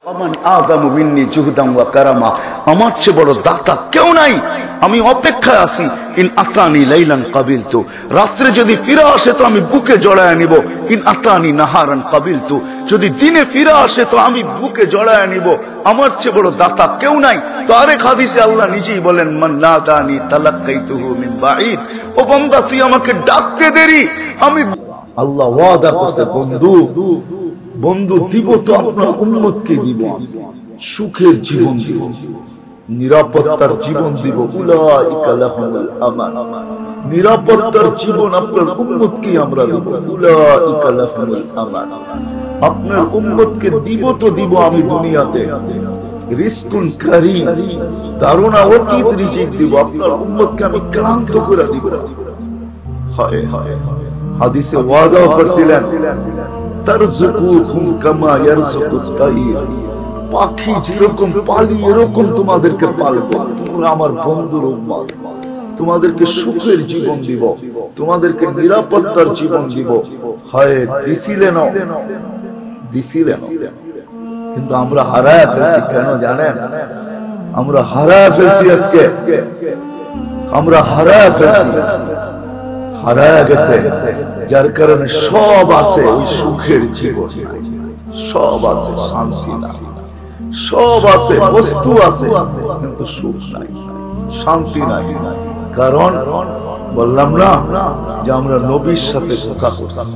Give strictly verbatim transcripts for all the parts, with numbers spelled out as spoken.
আমার চেয়ে বড় দাতা কেউ নাই, আমি অপেক্ষায় আছি। ইন আতানি লাইলান কাবিলতু, রাত্রে যদি ফিরে আসে তো আমি বুকে জড়ায় নিব। ইন আতানি নাহারান কাবিলতু, যদি দিনে ফিরে আসে তো আমি বুকে জড়ায় নিব। আমার চেয়ে বড় দাতা কেউ নাই। তো আরেক হাদিসে আল্লাহ নিজেই বলেন, মান নাদানি তালাক্কাইতুহু মিন বাঈদ, ও বান্দা তুই আমাকে ডাকতে দেরি, আমি আল্লাহ ওয়াদা করছে বন্ধু বন্ধু দিব তো আপনার উম্মতকে দিব, সুখের জীবন দিব, নিরাপত্তার জীবন দিব। উলাইকা লাহুমুল আমান, নিরাপত্তার জীবন আপনার উম্মতকে আমরা দিব। উলাইকা লাহুমুল আমান, আপনার উম্মতকে দিব তো দিব আমি দুনিয়াতে রিজকুন কারীম, দারুণ অতীত রিজিক দিব, আপনার উম্মতকে আমি ক্লান্ত করে দিব। হায় হায়, হাদিসে ওয়াদা করছিলেন, তারযুকুহুম কামা ইয়ারযুকুত তাইর, পাখি যেরকম পালি এরকম তোমাদেরকে পালবো। তোমরা আমার বন্ধুর উম্মত, তোমাদেরকে সুখের জীবন দিব, তোমাদেরকে নিরাপত্তার জীবন দিব। হয় দিছিলেন দিছিলেন কিন্তু আমরা হারায় ফেলছি। কেন জানেন? আমরা হারায় ফেলছি আজকে, আমরা হারায় ফেলছি, হারায় গেছে, যার কারণে সব আছে ওই সুখের জীবন, সব আছে শান্তি নাই, সব আছে বস্তু আছে কিন্তু সুখ নাই, শান্তি নাই। কারণ বললাম না যে আমরা নবীর সাথে ধোঁকা করছি,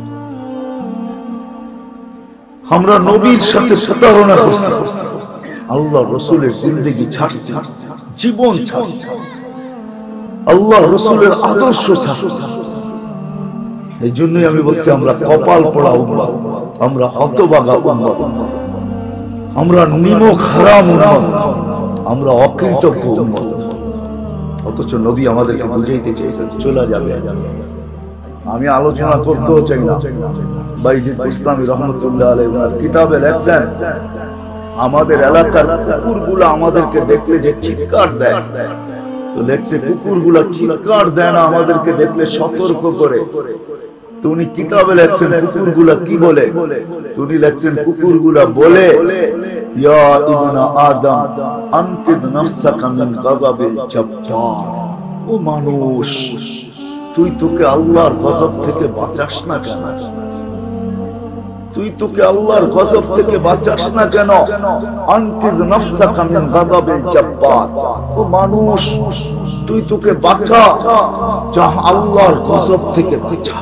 আমরা নবীর সাথে প্রতারণা করছি, আল্লাহ রসুলের জিন্দেগি ছাড়ছি, জীবন ছাড়ছি, আল্লাহ রসুলের আদর্শ ছাড়ছি। এই জন্যই আমি বলছি আমরা কপাল পোড়া উম্মত, আমরা হতভাগা উম্মত, আমরা নিমক হারাম উম্মত, আমরা অকৃতজ্ঞ উম্মত। অথচ নবী আমাদেরকে বুঝাইতে চেয়েছেন চলে যাবে। আমি আলোচনা করতেও চাই না, বাইজিদ বুস্তামি রহমতুল্লাহ আলাইহি কিতাবে লেখছেন, আমাদের এলাকার কুকুরগুলো আমাদেরকে দেখলে যে চিৎকার দেয়, তো লেখছে কুকুরগুলা চিৎকার দেয় না, আমাদেরকে দেখলে সতর্ক করে। তো উনি কিতাবে লেখছেন কুকুরগুলা কি বলে, উনি লেখছেন কুকুরগুলা বলে, ইয়া ইবনা আদম আনকিদ নাফসাকা মিন গাযাবিল জাব্বার, ও মানুষ তুই তোকে আল্লাহর গজব থেকে বাঁচাস না কেন? তুই তোকে আল্লাহর গজব থেকে বাঁচাস না কেন? আনকিদ নাফসাকা মিন গাযাবিল জাব্বার, ও মানুষ তুই তোকে বাঁচা, যা আল্লাহর গজব থেকে বাঁচা।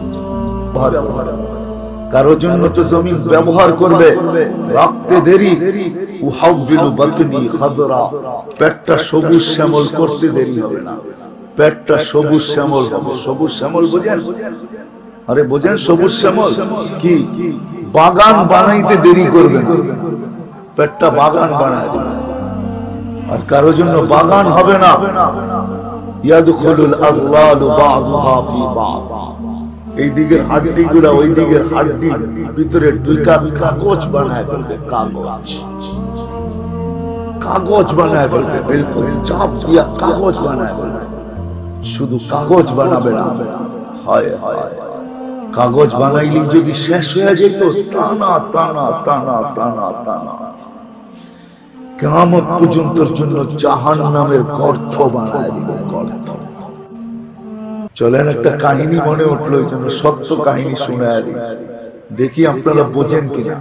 কারো জন্য তো জমিন ব্যবহার করবে, রাখতে দেরি, উহাউবিলু বাতনি খাদরা, পেটটা সবুজ শ্যামল করতে দেরি হবে না, পেটটা সবুজ শ্যামল হবে। সবুজ শ্যামল বোঝেন? আরে বোঝেন সবুজ শ্যামল কি? বাগান বানাইতে দেরি করবে না, পেটটা বাগান বানায় দেবে। আর কারো জন্য বাগান হবে না, ইয়াদখুলুল আগলালু বা'দুহা ফি বা'দ, এই দিকের হাড্ডি গুলা ওই দিকের হাড্ডির ভিতরে দুইটা কাগজ বানায় ফেলবে, কাগজ কাগজ বানায় ফেলবে, বিলকুল চাপ দিয়া কাগজ বানায় ফেলবে। শুধু কাগজ বানাবে না, হায় হায়, কাগজ বানাইলে যদি শেষ হয়ে যেত, টানা টানা টানা টানা টানা কিয়ামত পর্যন্তর জন্য জাহান্নামের গর্ত বানায় দিবে, গর্ত। চলেন একটা কাহিনী মনে উঠলো, এই জন্য সত্য কাহিনী শোনায় দিই, দেখি আপনারা বোঝেন কিনা।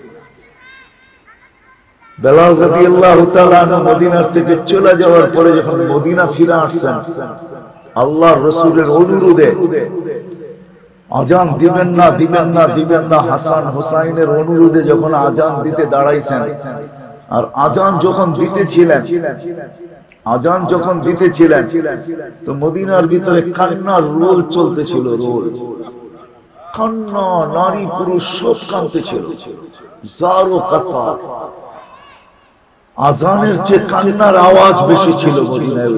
বেলাল রাদিয়াল্লাহু তাআলা আনহু মদিনার থেকে চলে যাওয়ার পরে যখন মদিনা ফিরে আসছেন, আল্লাহর রাসূলের অনুরোধে, আজান দিবেন না দিবেন না দিবেন না, হাসান হুসাইনের অনুরোধে যখন আজান দিতে দাঁড়াইছেন, আর আজান যখন দিতেছিলেন, আজান যখন দিতেছিলেন তো মদিনার ভিতরে কান্নার রোল চলতেছিল, রোল কান্না, নারী পুরুষ সব কাঁদতেছিল, জারো কাতা। আজানের চেয়ে কান্নার আওয়াজ বেশি ছিল মদিনায়।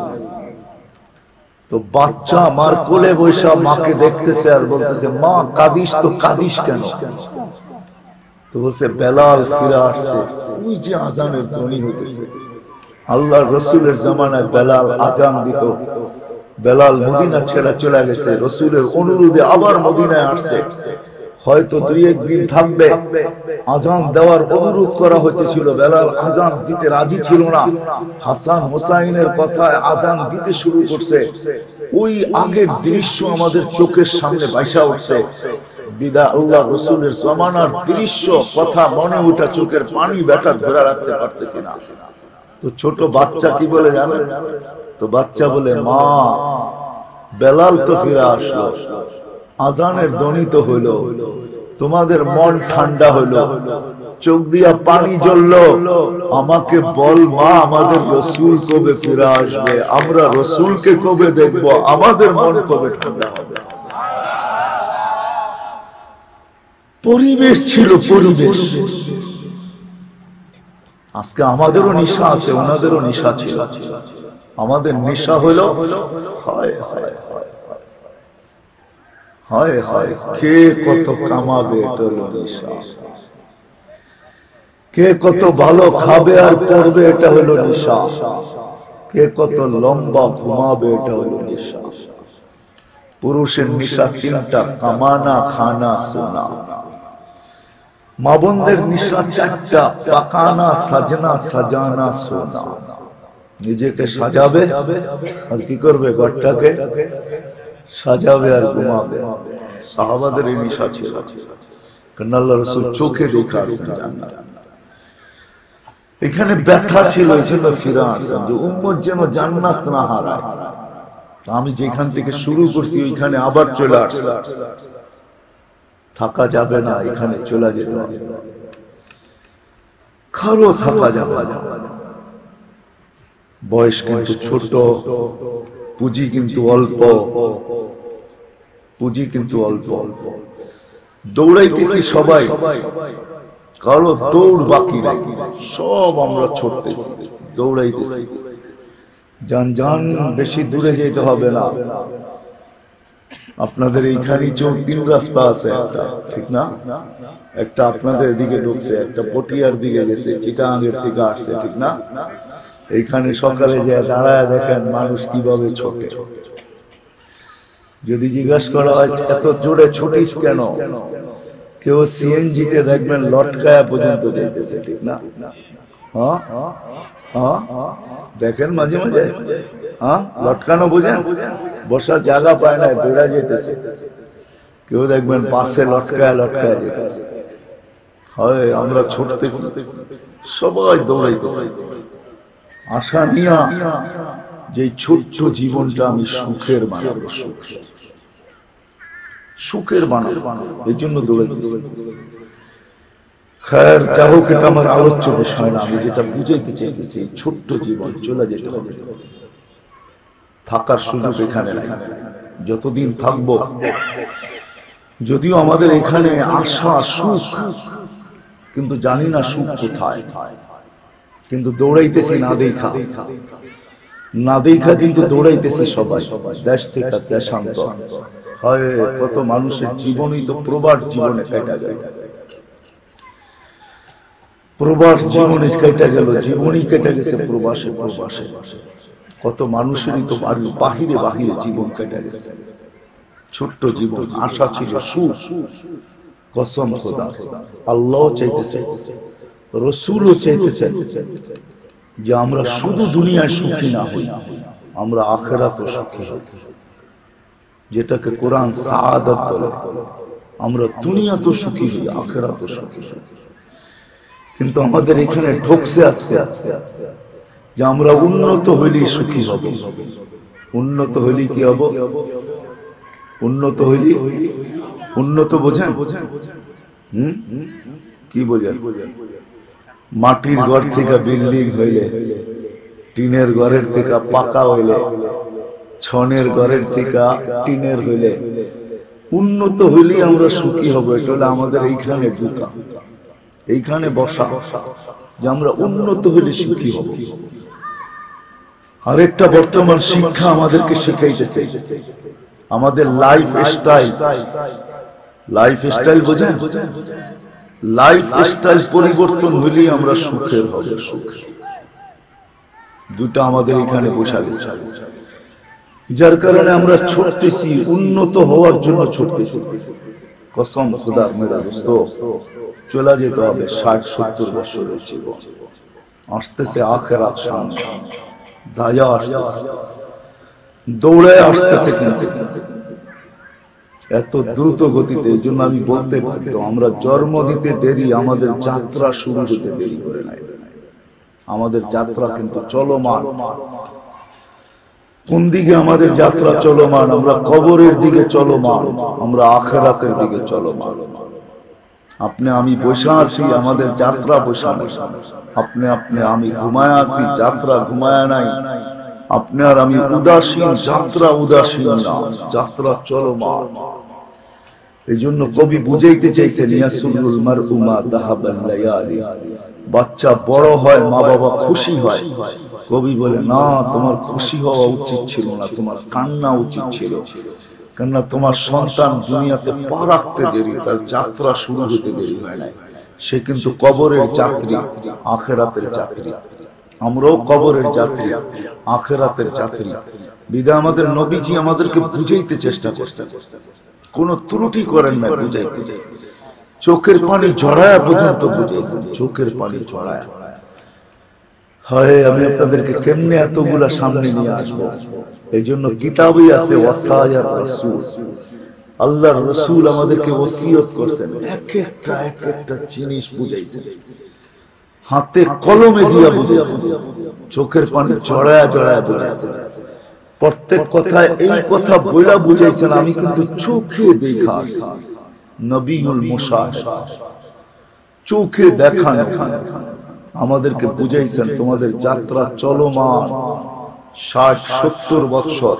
তো বাচ্চা মার কোলে বসে মাকে দেখতেছে আর বলতেছে, মা কাঁদিস তো কাঁদিস কেন? তো বলছে, বেলাল ফিরে আসছে, ওই যে আজানের ধ্বনি হইতেছে। আল্লাহর রাসূলের জামানায় বেলাল আজান দিত, বেলাল মদিনা ছেড়ে চলে গেছে, রাসূলের অনুরোধে আবার মদিনায় আসছে। হয়তো দুই একদিন থাকবে। আজান দেওয়ার অনুরোধ করা হয়েছিল, বেলাল আজান দিতে রাজি ছিল না। হাসান হোসাইনের কথায় আজান দিতে শুরু করছে। ওই আগের দৃশ্য আমাদের চোখের সামনে ভাসা উঠছে। বিদা আল্লাহ রসুলের জামানার দৃশ্য কথা মনে উঠা চোখের পানি বেটা ধরে রাখতে পারতেছি না। তো ছোট বাচ্চা কি বলে জানো? তো বাচ্চা বলে, মা বেলাল তো ফিরে আসলো, আজানের ধ্বনি তো হইলো, তোমাদের মন ঠান্ডা হইলো, চোখ দিয়া পানি জ্বললো, আমাকে বল মা আমাদের রসুল কবে ফিরে আসবে, আমরা রসুলকে কবে দেখবো, আমাদের মন কবে ঠান্ডা হবে। পরিবেশ ছিল, পরিবেশ। আজকে আমাদেরও নেশা আছে, ওনাদেরও নেশা ছিল। আমাদের নেশা হলো হয় হয় হয় হয় কে কত কামাবে, এটা হলো নেশা। কে কত ভালো খাবে আর পড়বে, এটা হলো নেশা। কে কত লম্বা ঘুমাবে, এটা হলো নেশা। পুরুষের নেশা তিনটা, কামানা, খানা, সোনা। মা বোনদের নেশা চারটা, পাকানা, সাজনা, সাজানা, সোনা। নিজেকে সাজাবে আর কি করবে, ঘরটাকে সাজাবে আর ঘুমাবে। সাহাবাদের এই নেশা ছিল, কারণ আল্লাহ রাসূল চোখে দেখা আসছেন জান্নাত। এখানে ব্যথা ছিল, এই জন্য ফিরে আসছেন যে উম্মত যেন জান্নাত না হারায়। আমি যেখান থেকে শুরু করছি ওইখানে আবার চলে আসছে। থাকা যাবে না, এখানে চলে যেতে হবে। কারো থাকা যাবে না। বয়স কিন্তু ছোট, পুঁজি কিন্তু অল্প, পুঁজি কিন্তু অল্প। দৌড়াইতেছি সবাই, কারো দৌড় বাকি নাই, সব আমরা ছুটতেছি, দৌড়াইতেছি। যান যান, বেশি দূরে যেতে হবে না। আপনাদের এইখানে চোখ তিন রাস্তা আছে, একটা ঠিক না, একটা আপনাদের দিকে ঢুকছে, একটা পটিয়ার দিকে গেছে, চিটাগাঙ্গের থেকে আসছে, ঠিক না। এইখানে সকালে যে দাঁড়ায় দেখেন মানুষ কিভাবে ছোটে। যদি জিজ্ঞাসা করা হয় এত জোরে ছুটিস কেন, কেউ সিএনজিতে দেখবেন লটকায়া পর্যন্ত যাইতেছে, ঠিক না। হ্যাঁ হ্যাঁ দেখেন মাঝে মাঝে, হ্যাঁ লটকানো বুঝেন, বসার জায়গা পায় না, বেড়া যেতেছে। কেউ দেখবেন পাশে লটকায় লটকায় যেতেছে। হয় আমরা ছুটতেছি, সবাই দৌড়াইতেছি, আশা নিয়া যে ছোট্ট জীবনটা আমি সুখের বানাবো, সুখের সুখের বানাবো, এই জন্য দৌড়াইতেছি। খৈর, যা হোক, এটা আমার আলোচ্য বিষয় না। আমি যেটা বুঝাইতে চাইতেছি, ছোট্ট জীবন চলে যেতে হবে, থাকার সুযোগ এখানে নাই। যতদিন থাকবো, যদিও আমাদের এখানে আশা সুখ, কিন্তু জানি না সুখ কোথায়। কিন্তু দৌড়াইতেছি না দেখা, না দেখা কিন্তু দৌড়াইতেছি সবাই, দেশ থেকে দেশান্ত। হয় কত মানুষের জীবনই তো প্রবাস জীবনে কেটে যায়, প্রবাস জীবনে কেটে গেল, জীবনই কেটে গেছে প্রবাসে প্রবাসে। কত মানুষেরই তো বাহিরে বাহিরে জীবন কেটে গেছে। ছোট্ট জীবন, আশা ছিল সুখ। কসম খোদা, আল্লাহ চাইতেছে, রসুলও চাইতেছে যে আমরা শুধু দুনিয়ায় সুখী না হই, আমরা আখিরাতে সুখী হই, যেটাকে কোরআন সাআদাত বলে। আমরা দুনিয়া তো সুখী হই, আখিরাতে সুখী হই। কিন্তু আমাদের এখানে ঢোকসে আসছে যে আমরা উন্নত হইলেই সুখী হব। উন্নত হইলেই কি হব? উন্নত হইলেই, উন্নত বোঝেন? হম কি বোঝেন? মাটির ঘর থেকে বিল্ডিং হইলে, টিনের ঘরের থেকে পাকা হইলে, ছনের ঘরের থেকে টিনের হইলে, উন্নত হইলেই আমরা সুখী হব। এটা হলে আমাদের এইখানে ঢুকা, এইখানে বসা, যে আমরা উন্নত হইলে সুখী হব। আরেকটা বর্তমান শিক্ষা আমাদেরকে শিখাইতেছে আমাদের লাইফ স্টাইল। লাইফ স্টাইল বোঝেন? লাইফ স্টাইল পরিবর্তন হইলেই আমরা সুখের হব। সুখ দুটা আমাদের এখানে বসা গেছে, যার কারণে আমরা ছুটতেছি, উন্নত হওয়ার জন্য ছুটতেছি। কসম খোদার মেরা দোস্ত, চলে যেতে হবে ষাট সত্তর বছরের জীবন। আসতেছে আখেরাত সামনে, দায়া আসতেছে, দৌড়ে আসতেছে, কিন্তু এত দ্রুত গতিতে। এই জন্য আমি বলতে পারি, আমরা জন্ম দিতে দেরি, আমাদের যাত্রা শুরু হতে দেরি করে নাই। আমাদের যাত্রা কিন্তু চলমান। কোন দিকে আমাদের যাত্রা চলমান? আমরা কবরের দিকে চলমান, আমরা আখিরাতের দিকে চলমান। আপনি আমি বসে আছি, আমাদের যাত্রা বসে নাই। আপনি আপনি আমি ঘুমায় আছি, যাত্রা ঘুমায় নাই। আপনি আর আমি উদাসীন, যাত্রা উদাসীন না, যাত্রা চলমান। এই জন্য কবি বুঝাইতে চাইছেন, ইয়াসুরুল মারউ মা যাহাবাল লায়ালি। বাচ্চা বড় হয়, মা বাবা খুশি হয়। কবি বলে, না, তোমার খুশি হওয়া উচিত ছিল না, তোমার কান্না উচিত ছিল। কেননা তোমার সন্তান দুনিয়াতে পা রাখতে দেরি, তার যাত্রা শুরু হতে দেরি হয় নাই। সে কিন্তু কবরের যাত্রী, আখিরাতের যাত্রী। আমরাও কবরের যাত্রী, আখিরাতের যাত্রী। বিধায় আমাদের নবীজি আমাদেরকে বুঝাইতে চেষ্টা করছেন, কোন ত্রুটি করেন না বুঝাইতে। চোখের পানি ঝরায়া পর্যন্ত বুঝাইছেন, চোখের পানি ঝরায়া। হয় আমি আপনাদেরকে কেমনে এতগুলা সামনে নিয়ে আসবো? এই জন্য কিতাবই আছে ওয়াসায়ার রাসূল। আল্লাহর রাসূল আমাদেরকে ওসিয়ত করছেন, এক একটা এক একটা জিনিস বুঝাইছেন, হাতে কলমে দিয়া বুঝাইছেন, চোখের পানি ঝরায়া ঝরায়া বুঝাইছেন। প্রত্যেক কথায় এই কথা বইলা বুঝাইছেন, আমি কিন্তু চোখে দেখা। নবীউল মুশাহাদা, চোখে দেখা আমাদেরকে বুঝাইছেন, তোমাদের যাত্রা চলমান ষাট সত্তর বৎসর।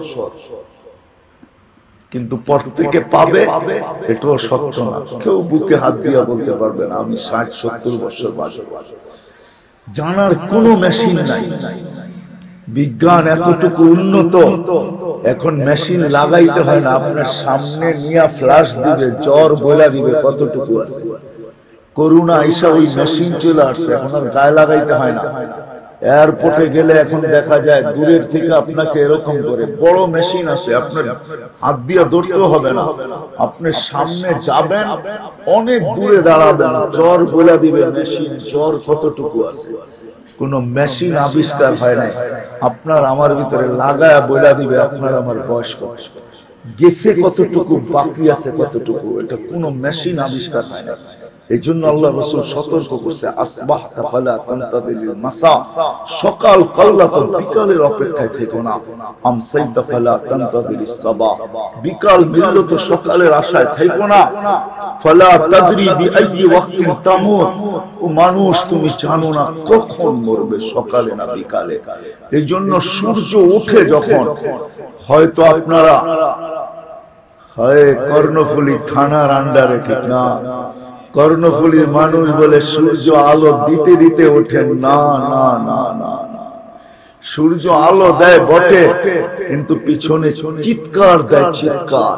কিন্তু প্রত্যেকে পাবে এটাও সত্য না। কেউ বুকে হাত দিয়া বলতে পারবে না আমি ষাট সত্তর বছর বাঁচব। জানার কোন মেশিন নাই। বিজ্ঞান এতটুকু উন্নত, এখন মেশিন লাগাইতে হয় না, আপনার সামনে নিয়ে ফ্ল্যাশ দিবে, জ্বর বইলা দিবে কতটুকু আছে। করোনা আইসা ওই মেশিন চলে আসছে, এখন আর গায়ে লাগাইতে হয় না। এয়ারপোর্টে গেলে এখন দেখা যায় দূরের থেকে আপনাকে এরকম করে বড় মেশিন আছে, আপনার হাত দিয়ে ধরতেও হবে না। আপনি সামনে যাবেন, অনেক দূরে দাঁড়াবেন, জ্বর বইলা দিবে মেশিন, জ্বর কতটুকু আছে। কোন মেশিন আবিষ্কার হয় নাই, আপনার আমার ভিতরে লাগায়া বইলা দিবে আপনার আমার বয়স কত, গেছে কতটুকু, বাকি আছে কতটুকু। এটা কোন মেশিন আবিষ্কার হয় না। এই জন্য আল্লাহ রাসূল সতর্ক করছে, আসবাহতা ফালা তানতাদিলিল মাসা, সকাল কাল্লা তো বিকালের অপেক্ষায় থেকো না। আমসাইতা ফালা তানতাদিলিস সাবাহ, বিকাল মিলল তো সকালের আশায় থেকো না। ফালা তাদরি বিআইয়ি ওয়াক্তিন তামুত, ও মানুষ তুমি জানো না কখন মরবে, সকালে না বিকালে। এই জন্য সূর্য ওঠে যখন, হয়তো আপনারা হয় কর্ণফুলী থানার আন্ডারে, ঠিক না? কর্ণফুলীর মানুষ বলে সূর্য আলো দিতে দিতে ওঠেন না, না না না, সূর্য আলো দেয় বটে, কিন্তু পিছনে চিৎকার দেয়, চিৎকার।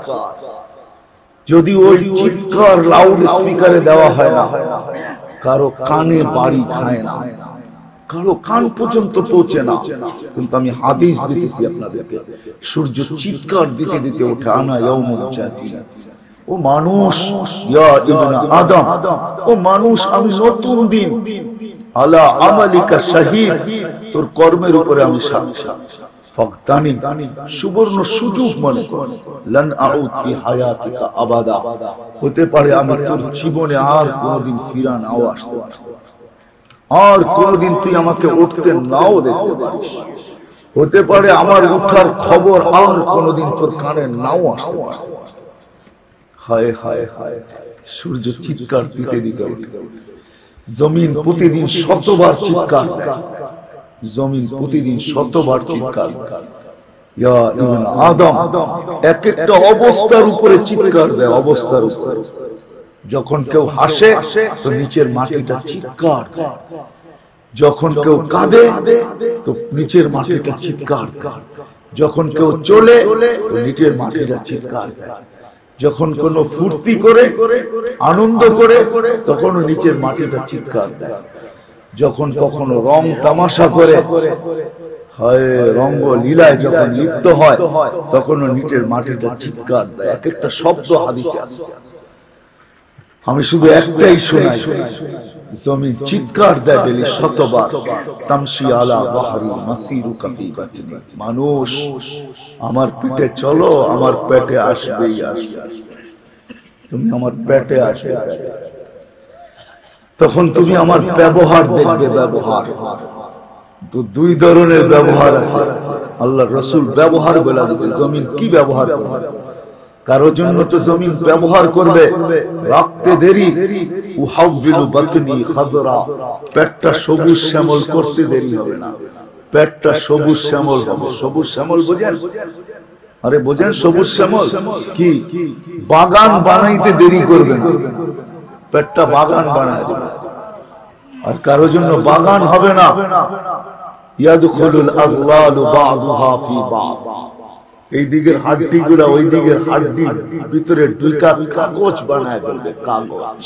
যদি ওই চিৎকার লাউড স্পিকারে দেওয়া হয় না, কারো কানে বাড়ি খায় না, কারো কান পর্যন্ত পৌঁছে না। কিন্তু আমি হাদিস দিতেছি আপনাদেরকে, সূর্য চিৎকার দিতে দিতে ওঠে, আনা ইয়াউমুল জাদিদ। ও মানুষ, ইয়া ইবনে আদম, ও মানুষ, আমি নতুন দিন, আলা আমালিকা শাহীদ, তোর কর্মের উপরে আমি সাক্ষী। ফাকতানি, সুবর্ণ সুযোগ মনে কর, লান আউদ ফি হায়াতিকা আবাদা, হতে পারে আমি তোর জীবনে আর কোনদিন ফিরা নাও আসতে পারি, আর কোনদিন তুই আমাকে উঠতে নাও দেখতে পারিস। হতে পারে আমার উঠার খবর আর কোনদিন তোর কানে নাও আসতে পারে। হায় হায় হায়, সূর্য চিৎকার দিতে দিতে ওঠে। জমিন প্রতিদিন শতবার চিৎকার দেয়, জমিন প্রতিদিন শতবার চিৎকার দেয়। ইয়া ইবনে আদম, এক একটা অবস্থার উপরে চিৎকার দেয়, অবস্থার উপরে। যখন কেউ হাসে তো নিচের মাটিটা চিৎকার দেয়, যখন কেউ কাঁদে তো নিচের মাটিটা চিৎকার দেয়, যখন কেউ চলে তো নিচের মাটিটা চিৎকার দেয়, যখন কোন ফুর্তি করে আনন্দ করে তখন নিচের মাটিটা চিৎকার দেয়, যখন কখনো রং তামাশা করে, হয় রঙ্গ লীলায় যখন লিপ্ত হয় তখন নিচের মাটিটা চিৎকার দেয়। এক একটা শব্দ হাদিসে আছে। আমি শুধু একটাই শোনাই, জমিন চিৎকার দেয় ডেলি শতবার, তামশি আলা বাহরি মাসিরুকা ফি বাতনি, মানুষ আমার পেটে চলো, আমার পেটে আসবেই আসবে, তুমি আমার পেটে আসবে। তখন তুমি আমার ব্যবহার দেখবে, ব্যবহার তো দুই ধরনের ব্যবহার আছে। আল্লাহ রসুল ব্যবহার বলে দিয়েছে, জমিন কি ব্যবহার করবে। কারো জন্য তো জমিন ব্যবহার করবে রাখতে দেরি, উহাউযিলু বাতনি খাদরা, পেটটা সবুজ শ্যামল করতে দেরি হবে না, পেটটা সবুজ শ্যামল হবে। সবুজ শ্যামল বোঝেন? আরে বোঝেন সবুজ শ্যামল কি? বাগান বানাইতে দেরি করবে না, পেটটা বাগান বানায় দেবে। আর কারো জন্য বাগান হবে না, ইয়াদখুলুল আগলালু বা'দুহা ফি বা'দ, এই দিকের হাড্ডি গুলা ওই দিকের হাড্ডি ভিতরে দুইটা কাগজ বানায় ফেলবে, কাগজ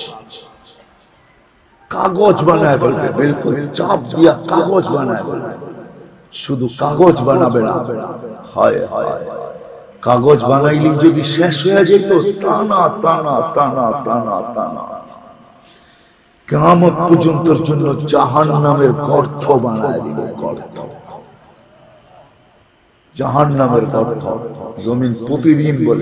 কাগজ বানায় ফেলবে, বিলকুল চাপ দিয়া কাগজ বানায় ফেলবে। শুধু কাগজ বানাবে না, হায় হায়, কাগজ বানাইলে যদি শেষ হয়ে যেত, টানা টানা টানা টানা টানা কিয়ামত পর্যন্তর জন্য জাহান্নামের গর্ত বানায় দিবে, গর্ত, জাহান্নামের গর্ত। জমিন প্রতিদিন বলে,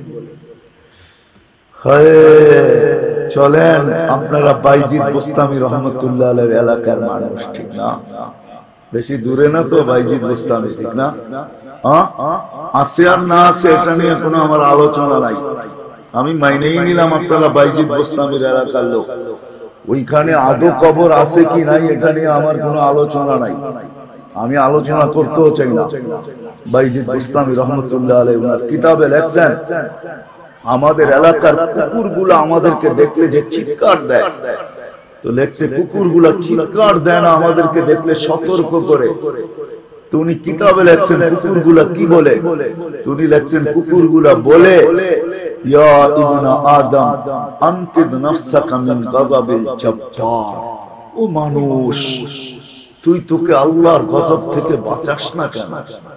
চলেন আপনারা বাইজিদ বোস্তামি রহমতুল্লাহ আলাইহির এলাকার মানুষ, ঠিক না? বেশি দূরে না তো বাইজিদ বোস্তামি, ঠিক না? আছে আর না আছে এটা নিয়ে কোনো আমার আলোচনা নাই, আমি মাইনেই নিলাম আপনারা বাইজিদ বোস্তামির এলাকার লোক। ওইখানে আদৌ কবর আছে কি নাই এটা নিয়ে আমার কোনো আলোচনা নাই, আমি আলোচনা করতেও চাই না। বাইজিদ বোস্তামি রহমতুল্লাহ আলাইহি ওনার কিতাবে লেখছেন, আমাদের এলাকার কুকুরগুলো আমাদেরকে দেখলে যে চিৎকার দেয়, তো লেখছে কুকুরগুলা চিৎকার দেয় না, আমাদেরকে দেখলে সতর্ক করে। তো উনি কিতাবে লেখছেন কুকুরগুলা কি বলে, উনি লেখছেন কুকুরগুলা বলে, ইয়া ইবনা আদম আনকিদ নাফসাকা মিন গাযাবিল জাব্বার, ও মানুষ তুই তোকে আল্লাহর গজব থেকে বাঁচাস না কেন?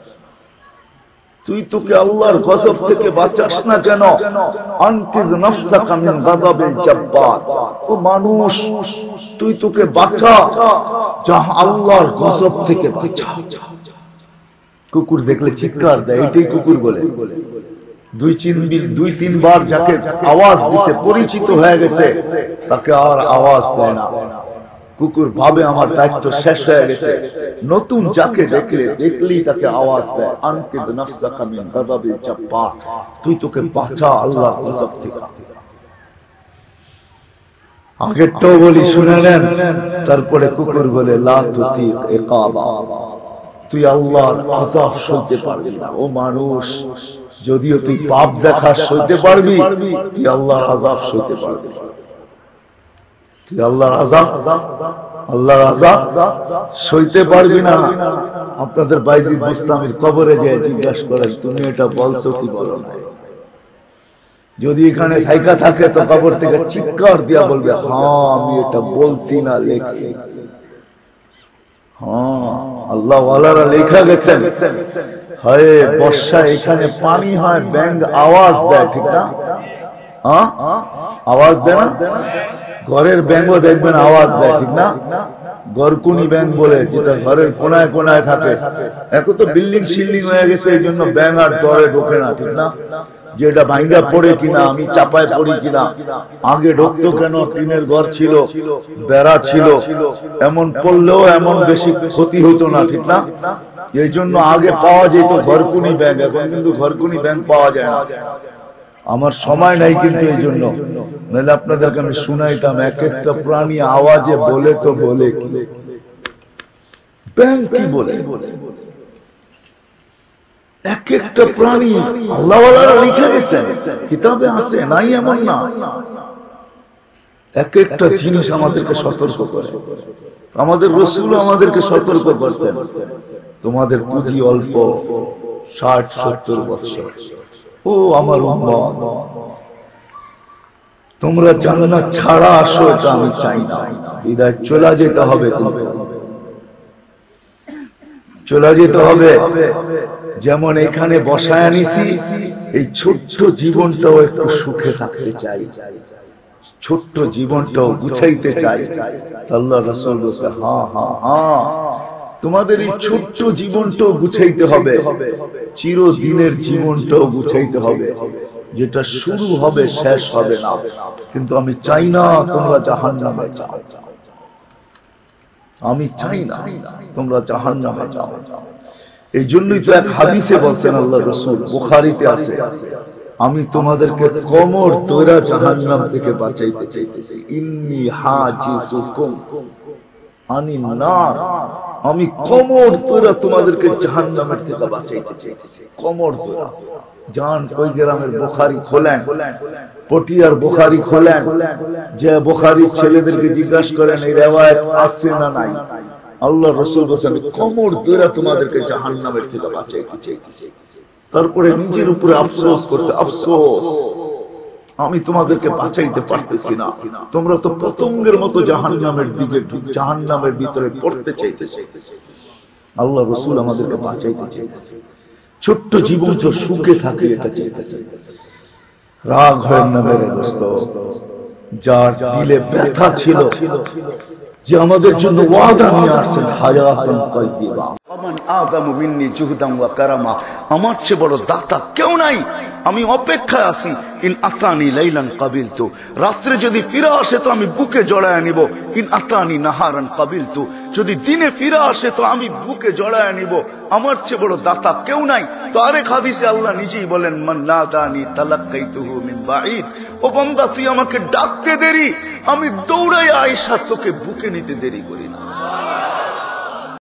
তুই তোকে আল্লাহর গজব থেকে বাঁচাস না কেন? আনকিদ নাফসাকা মিন গাযাবিল জাব্বার, ও মানুষ তুই তোকে বাঁচা, যা আল্লাহর গজব থেকে বাঁচা। কুকুর দেখলে চিৎকার দেয়, এটাই কুকুর বলে। দুই তিন দুই তিনবার যাকে আওয়াজ দিছে, পরিচিত হয়ে গেছে, তাকে আর আওয়াজ দেয় না। কুকুর ভাবে আমার দায়িত্ব শেষ হয়ে গেছে, নতুন যাকে দেখলে দেখলেই তাকে আওয়াজ দেয়, আনকিদ নাফসাকা মিন গাযাবিল জাব্বার, তুই তোকে বাঁচা আল্লাহর গজব থেকে। আগেরটাও বলি শুনে নেন, তারপরে কুকুর বলে লা তুতিক ইকাবা, তুই আল্লাহর আযাব সইতে পারবি না। ও মানুষ, যদিও তুই পাপ দেখা সইতে পারবি, তুই আল্লাহর আযাব সইতে পারবি না। তুই আল্লাহর আযাব আল্লাহর আযাব সইতে পারবি না। আপনাদের বাইজিদ বোস্তামির কবরে যেয়ে জিজ্ঞাসা করেন, তুমি এটা বলছো কি বলো না? যদি এখানে থাইকা থাকে তো কবর থেকে চিৎকার দিয়া বলবে, হ্যাঁ আমি এটা বলছি না লেখছি। হ্যাঁ আল্লাহ ওয়ালারা লেখা গেছেন, হয় বর্ষা এখানে পানি হয়, ব্যাঙ আওয়াজ দেয়, ঠিক না? হ্যাঁ আওয়াজ দেয় না? ঘরের ব্যাঙও দেখবেন আওয়াজ দেয়, ঠিক না? গরকুনি ব্যাঙ বলে, যেটা ঘরের কোনায় কোনায় থাকে। এখন তো বিল্ডিং শিল্ডিং হয়ে গেছে, এই জন্য ব্যাঙ আর ডরে ঢোকে না, ঠিক না? যে এটা ভাঙ্গা পড়ে কিনা, আমি চাপায় পড়ি কিনা। আগে ঢুকতো কেন? টিনের ঘর ছিল, বেড়া ছিল, এমন পড়লেও এমন বেশি ক্ষতি হতো না, ঠিক না? এই জন্য আগে পাওয়া যেত ঘরকুনি ব্যাঙ, এখন কিন্তু ঘরকুনি ব্যাঙ পাওয়া যায় না। আমার সময় নাই কিন্তু এই জন্য, নাহলে আপনাদেরকে আমি শুনাইতাম এক একটা প্রাণী আওয়াজে বলে, তো বলে কি ব্যাঙ কি বলে, এক একটা প্রাণী আল্লাহ ওয়ালারা লিখে গেছেন, কিতাবে আছে, নাই এমন না। এক একটা জিনিস আমাদেরকে সতর্ক করে, আমাদের রাসূল আমাদেরকে সতর্ক করছেন, তোমাদের পুঁজি অল্প, ষাট সত্তর বছর, ও আমার উম্মত তোমরা জান্নাত ছাড়া আসো, এটা আমি চাই না। বিদায় চলে যেতে হবে, চলে যেতে হবে। যেমন এখানে বসায় আনিছি, এই ছোট্ট জীবনটাও একটু সুখে থাকতে চাই। ছোট্ট জীবনটাও গুছাইতে চাই। আল্লাহ রাসূল বলছে, হ্যাঁ হ্যাঁ হ্যাঁ, তোমাদের এই ছোট্ট জীবনটাও গুছাইতে হবে, চিরদিনের জীবনটাও গুছাইতে হবে, যেটা শুরু হবে শেষ হবে না। কিন্তু আমি চাই না তোমরা জাহান্নামে যাও, আমি চাই না তোমরা জাহান্নামে যাও। এই জন্যই তো এক হাদিসে বলছেন আল্লাহ রাসূল, বুখারীতে আছে, আমি তোমাদেরকে কোমর ধরে জাহান্নাম থেকে বাঁচাইতে চাইতেছি। ইন্নী হাজিসুকুম আনিন নার, আমি কোমর ধরে তোমাদেরকে জাহান্নামের থেকে বাঁচাইতে চাইতেছি। কোমর ধরে জান কই গ্রামের বুখারী খোলেন, পটিয়ার বুখারী খোলেন, যে বুখারীর ছেলেদেরকে জিজ্ঞাসা করেন এই রিওয়ায়াত আছে না নাই। আল্লাহ রাসূল বলেন, আমি কোমর ধরে তোমাদেরকে জাহান্নামের থেকে বাঁচাইতে চাইতেছি। তারপরে নিজের উপরে আফসোস করছে, আফসোস আমি তোমাদেরকে বাঁচাইতে পারতেছি না, তোমরা তো পতঙ্গের মতো জাহান্নামের দিকে, জাহান্নামের ভিতরে পড়তে চাইতেছে। আল্লাহ রাসূল আমাদেরকে বাঁচাইতে চাইতেছে। ছোট্ট জীবন তো সুখে থাকে এটা চাইতেছে। রাগ হয় না মেরে দোস্ত, যার দিলে ব্যথা ছিল, যে আমাদের জন্য ওয়াদা নিয়ে আসছেন হায়াতান তাইয়্যিবা, ওমান আযামু মিন্নি জুহদান ওয়া কারামা, আমার চেয়ে বড় দাতা কেউ নাই, আমি অপেক্ষায় আছি। ইন আতানি লাইলান কাবিলতু, রাত্রে যদি ফিরে আসে তো আমি বুকে জড়ায় নিব। ইন আতানি নাহারান কাবিলতু, যদি দিনে ফিরে আসে তো আমি বুকে জড়ায় নিব। আমার চেয়ে বড় দাতা কেউ নাই। তো আরেক হাদিসে আল্লাহ নিজেই বলেন, মান নাদানি তালাক্কাইতুহু মিন বাঈদ, ও বান্দা তুই আমাকে ডাকতে দেরি, আমি দৌড়াই আয়েশা তোকে বুকে নিতে দেরি করি না।